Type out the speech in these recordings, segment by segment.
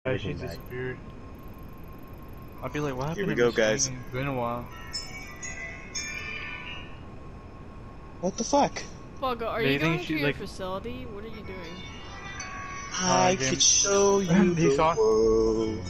She disappeared. I'll be like, what happened? Here we go, guys. It's been a while. What the fuck? Foggo, are you going to your facility? What are you doing? I could show you the world.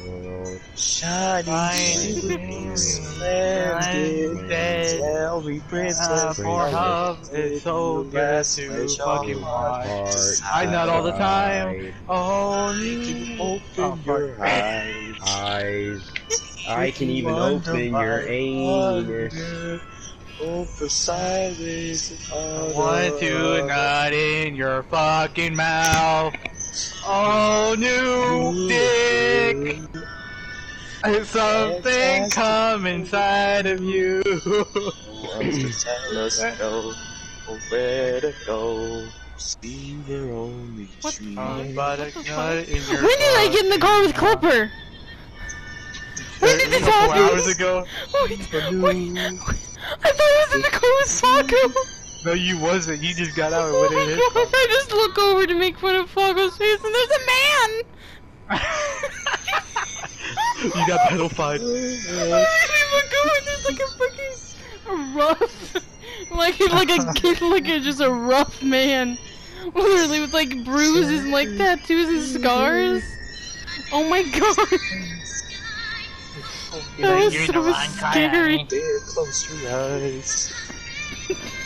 Shining splendid. Every princess is so glad to fucking watch. I nut all the time. Oh, you can open your eyes. I can even open your anus. Over sideways. Want to nut in your fucking mouth. Oh, new dick. Something come inside of you. Tell us where to go. See where only trees. When did I get in the car with Clipper? When did this happen? 4 hours ago. Wait, I thought I was in the car with Foggo. No, you wasn't. You just got out and Oh went in my it. god, I just look over to make fun of Foggo's face and there's a man! You got pedophied. I look over and there's like a rough, like just a rough man. Literally with like bruises and like tattoos and scars. Oh my god. That was so scary. Close your eyes.